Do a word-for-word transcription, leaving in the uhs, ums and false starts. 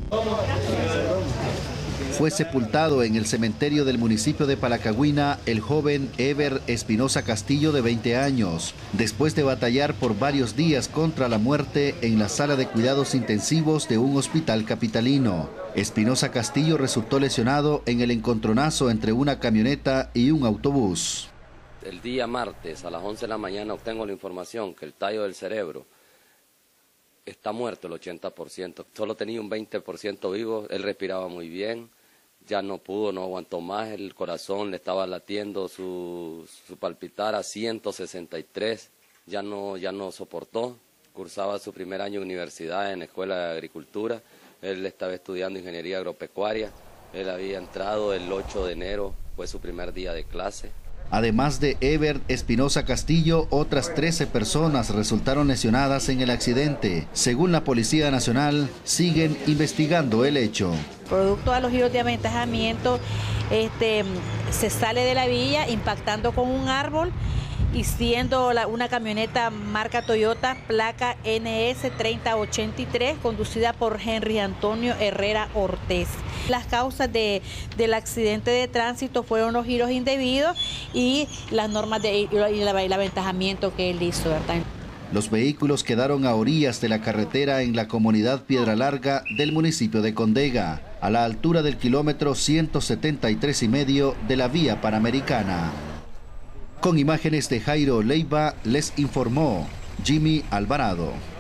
Fue sepultado en el cementerio del municipio de Palacagüina el joven Ever Espinosa Castillo, de veinte años, después de batallar por varios días contra la muerte en la sala de cuidados intensivos de un hospital capitalino. Espinosa Castillo resultó lesionado en el encontronazo entre una camioneta y un autobús. El día martes a las once de la mañana obtengo la información que el tallo del cerebro está muerto el ochenta por ciento. Solo tenía un veinte por ciento vivo, él respiraba muy bien. Ya no pudo, no aguantó más, el corazón le estaba latiendo su, su palpitar a ciento sesenta y tres, ya no, ya no soportó, cursaba su primer año de universidad en la Escuela de Agricultura, él estaba estudiando Ingeniería Agropecuaria, él había entrado el ocho de enero, fue su primer día de clase. Además de Ever Espinosa Castillo, otras trece personas resultaron lesionadas en el accidente. Según la Policía Nacional, siguen investigando el hecho. Producto de los giros de aventajamiento, este, se sale de la vía impactando con un árbol y siendo la, una camioneta marca Toyota, placa N S treinta ochenta y tres, conducida por Henry Antonio Herrera Ortiz. Las causas de, del accidente de tránsito fueron los giros indebidos y las normas de y el aventajamiento que él hizo, ¿verdad? Los vehículos quedaron a orillas de la carretera en la comunidad Piedra Larga del municipio de Condega, a la altura del kilómetro ciento setenta y tres y medio de la vía Panamericana. Con imágenes de Jairo Leiva, les informó Jimmy Alvarado.